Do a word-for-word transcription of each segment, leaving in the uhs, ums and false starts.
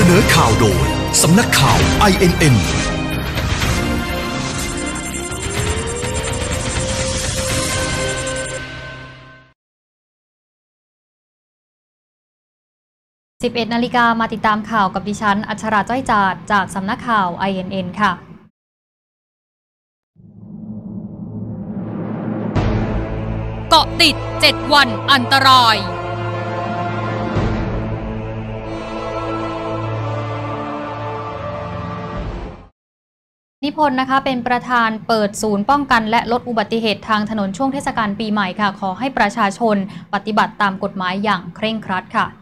นอข่าวโดยสำนักข่าว ไอ เอ็น เอ็นสิบเอ็ดนาฬิกามาติดตามข่าวกับดิฉันอัชราจ้อยจาดจากสำนักข่าว ไอ เอ็น เอ็น ค่ะเกาะติดเจ็ดวันอันตรายนิพนธ์นะคะเป็นประธานเปิดศูนย์ป้องกันและลดอุบัติเหตุทางถนนช่วงเทศกาลปีใหม่ค่ะขอให้ประชาชนปฏิบัติตามกฎหมายอย่างเคร่งครัดค่ะ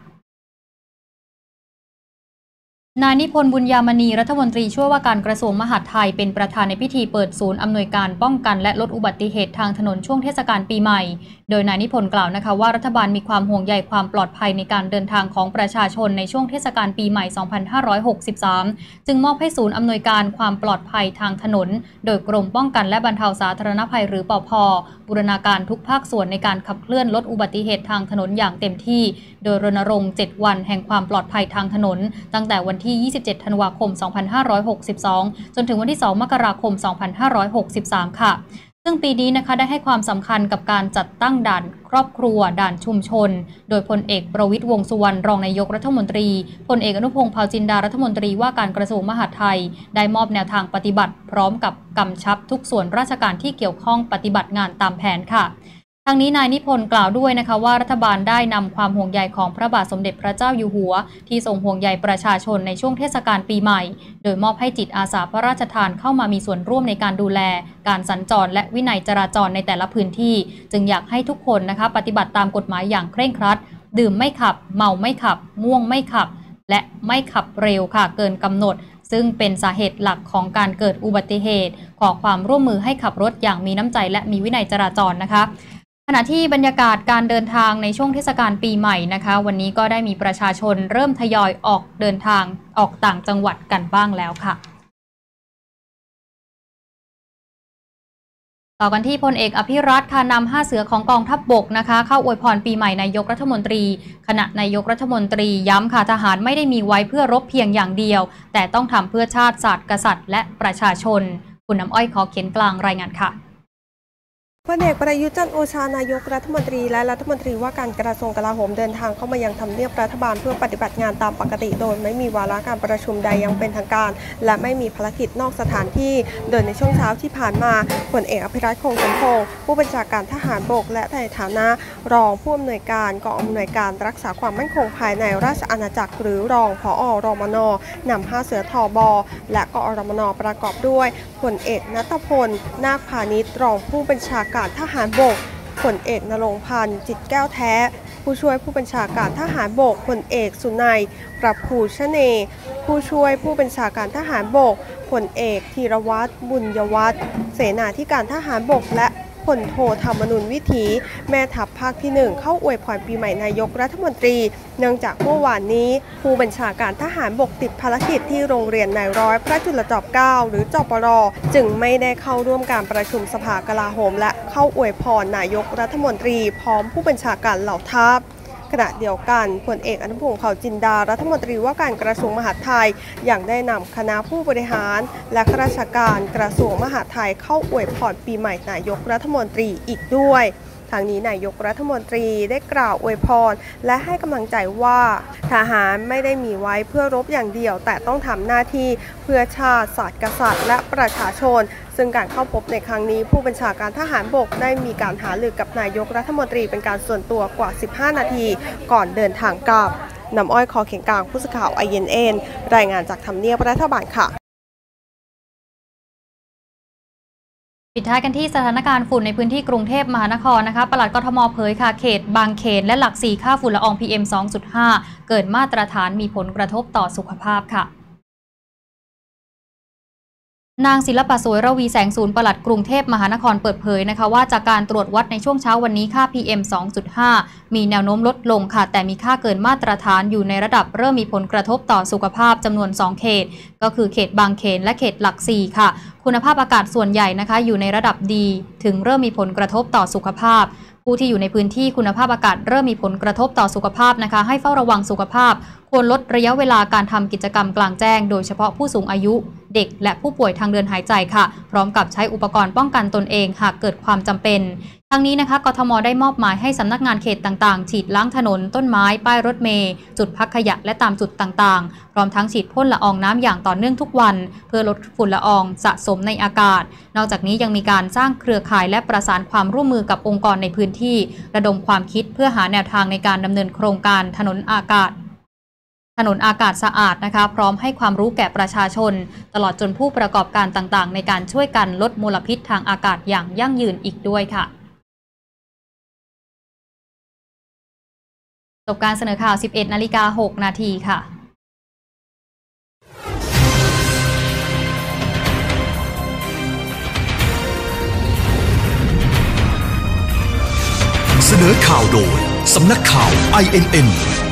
นายนิพนธ์บุญญามณีรัฐมนตรีช่วยว่าการกระทรวงมหาดไทยเป็นประธานในพิธีเปิดศูนย์อำนวยการป้องกันและลดอุบัติเหตุทางถนนช่วงเทศกาลปีใหม่โดยนายนิพนธ์กล่าวนะคะว่ารัฐบาลมีความห่วงใยความปลอดภัยในการเดินทางของประชาชนในช่วงเทศกาลปีใหม่ สองพันห้าร้อยหกสิบสาม จึงมอบให้ศูนย์อำนวยการความปลอดภัยทางถนนโดยกรมป้องกันและบรรเทาสาธารณภัยหรือปภ.บูรณาการทุกภาคส่วนในการขับเคลื่อนลดอุบัติเหตุทางถนนอย่างเต็มที่โดยรณรงค์เจ็ดวันแห่งความปลอดภัยทางถนนตั้งแต่วันที่ยี่สิบเจ็ดธันวาคม สองพันห้าร้อยหกสิบสอง จนถึงวันที่สองมกราคม สองพันห้าร้อยหกสิบสาม ค่ะซึ่งปีนี้นะคะได้ให้ความสำคัญกับการจัดตั้งด่านครอบครัวด่านชุมชนโดยพลเอกประวิตรวงษ์สุวรรณรองนายกรัฐมนตรีพลเอกอนุพงษ์เผ่าจินดารัฐมนตรีว่าการกระทรวงมหาดไทยได้มอบแนวทางปฏิบัติพร้อมกับกำชับทุกส่วนราชการที่เกี่ยวข้องปฏิบัติงานตามแผนค่ะทางนี้นายนิพนธ์กล่าวด้วยนะคะว่ารัฐบาลได้นำความห่วงใยของพระบาทสมเด็จพระเจ้าอยู่หัวที่ทรงห่วงใยประชาชนในช่วงเทศกาลปีใหม่โดยมอบให้จิตอาสาพระราชทานเข้ามามีส่วนร่วมในการดูแลการสัญจรและวินัยจราจรในแต่ละพื้นที่จึงอยากให้ทุกคนนะคะปฏิบัติตามกฎหมายอย่างเคร่งครัดดื่มไม่ขับเมาไม่ขับง่วงไม่ขับและไม่ขับเร็วค่ะเกินกำหนดซึ่งเป็นสาเหตุหลักของการเกิดอุบัติเหตุขอความร่วมมือให้ขับรถอย่างมีน้ำใจและมีวินัยจราจรนะคะขณะที่บรรยากาศการเดินทางในช่วงเทศกาลปีใหม่นะคะวันนี้ก็ได้มีประชาชนเริ่มทยอยออกเดินทางออกต่างจังหวัดกันบ้างแล้วค่ะต่อกันที่พลเอกอภิรัตน์ค่ะนำห้าเสือของกองทัพบกนะคะเข้าอวยพรปีใหม่นายกรัฐมนตรีขณะนายกรัฐมนตรีย้ำค่ะทหารไม่ได้มีไว้เพื่อรบเพียงอย่างเดียวแต่ต้องทำเพื่อชาติศาสตร์กษัตริย์และประชาชนคุณน้ำอ้อยขอเขียนกลางรายงานค่ะพลเอกประยุทธ์จันทร์โอชานายกรัฐมนตรีและรัฐมนตรีว่าการกระทรวงกลาโหมเดินทางเข้ามายังทำเนียบรัฐบาลเพื่อปฏิบัติงานตามปกติโดยไม่มีวาระการประชุมใดยังเป็นทางการและไม่มีภารกิจนอกสถานที่โดยในช่วงเช้าที่ผ่านมาพลเอกอภิรัตน์คงสมพงษ์ผู้บัญชาการทหารบกและในฐานะรองผู้อำนวยการกองอำนวยการรักษาความมั่นคงภายในราชอาณาจักรหรือรองผอ.รมน.นำห้าเสือทบและกอรมน.ประกอบด้วยพลเอกณัฐพลนาคพานิชรองผู้บัญชาการทหารบกพลเอกณรงค์พันธ์จิตแก้วแท้ผู้ช่วยผู้บัญชาการทหารบกพลเอกสุนัยปรับภูชเนผู้ช่วยผู้บัญชาการทหารบกพลเอกธีรวัตรบุญยวัฒน์เสนาธิการทหารบกและพลโทธรรมนุนวิถีแม่ทัพภาคที่หนึ่งเข้าอวยพรปีใหม่นายกรัฐมนตรีเนื่องจากเมื่อวานนี้ผู้บัญชาการทหารบกติดภารกิจที่โรงเรียนนายร้อยพระจุลจอมเกล้าหรือจปร.จึงไม่ได้เข้าร่วมการประชุมสภากลาโหมและเข้าอวยพรนายกรัฐมนตรีพร้อมผู้บัญชาการเหล่าทัพขณะเดียวกันพลเอกอนุพงษ์เผ่าจินดารัฐมนตรีว่าการกระทรวงมหาดไทยยังได้นำคณะผู้บริหารและข้าราชการกระทรวงมหาดไทยเข้าอวยพรปีใหม่นายกรัฐมนตรีอีกด้วยทางนี้นายกรัฐมนตรีได้กล่าวอวยพรและให้กำลังใจว่าทหารไม่ได้มีไว้เพื่อรบอย่างเดียวแต่ต้องทำหน้าที่เพื่อชาติศาสตร์กษัตริย์และประชาชนซึ่งการเข้าพบในครั้งนี้ผู้บัญชาการทหารบกได้มีการหารือกับนายกรัฐมนตรีเป็นการส่วนตัวกว่าสิบห้านาทีก่อนเดินทางกลับน้ำอ้อยคอเขียงกลางผู้สื่อข่าว ไอ เอ็น เอ็น รายงานจากทำเนียบรัฐบาลค่ะปิดท้ายกันที่สถานการณ์ฝุ่นในพื้นที่กรุงเทพมหานครนะคะปลัดกทมเผยค่ะเขตบางเขนและหลักสี่ค่าฝุ่นละออง พี เอ็ม สองจุดห้า เกินมาตรฐานมีผลกระทบต่อสุขภาพค่ะนางศิลปะสวยระวีแสงศูนย์ปลัดกรุงเทพมหานครเปิดเผยนะคะว่าจากการตรวจวัดในช่วงเช้าวันนี้ค่า พี เอ็ม สองจุดห้า มีแนวโน้มลดลงค่ะแต่มีค่าเกินมาตรฐานอยู่ในระดับเริ่มมีผลกระทบต่อสุขภาพจำนวนสองเขตก็คือเขตบางเขนและเขตหลักสี่ค่ะคุณภาพอากาศส่วนใหญ่นะคะอยู่ในระดับดีถึงเริ่มมีผลกระทบต่อสุขภาพผู้ที่อยู่ในพื้นที่คุณภาพอากาศเริ่มมีผลกระทบต่อสุขภาพนะคะให้เฝ้าระวังสุขภาพควรลดระยะเวลาการทำกิจกรรมกลางแจ้งโดยเฉพาะผู้สูงอายุเด็กและผู้ป่วยทางเดินหายใจค่ะพร้อมกับใช้อุปกรณ์ป้องกันตนเองหากเกิดความจำเป็นทั้งนี้นะคะกทม.ได้มอบหมายให้สำนักงานเขตต่างๆฉีดล้างถนนต้นไม้ป้ายรถเมล์จุดพักขยะและตามจุดต่างๆพร้อมทั้งฉีดพ่นละอองน้ำอย่างต่อเนื่องทุกวันเพื่อลดฝุ่นละอองสะสมในอากาศนอกจากนี้ยังมีการสร้างเครือข่ายและประสานความร่วมมือกับองค์กรในพื้นที่ระดมความคิดเพื่อหาแนวทางในการดำเนินโครงการถนนอากาศถนนอากาศสะอาดนะคะพร้อมให้ความรู้แก่ประชาชนตลอดจนผู้ประกอบการต่างๆในการช่วยกันลดมลพิษทางอากาศอย่างยั่งยืนอีกด้วยค่ะจบการเสนอข่าว สิบเอ็ดนาฬิกาหกนาทีค่ะเสนอข่าวโดยสำนักข่าว ไอ เอ็น เอ็น